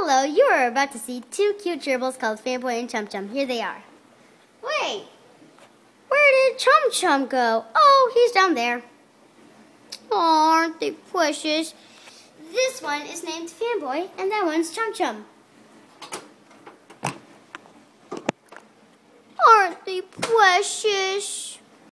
Hello, you are about to see two cute gerbils called Fanboy and Chum Chum. Here they are. Wait, where did Chum Chum go? Oh, he's down there. Oh, aren't they precious? This one is named Fanboy, and that one's Chum Chum. Aren't they precious?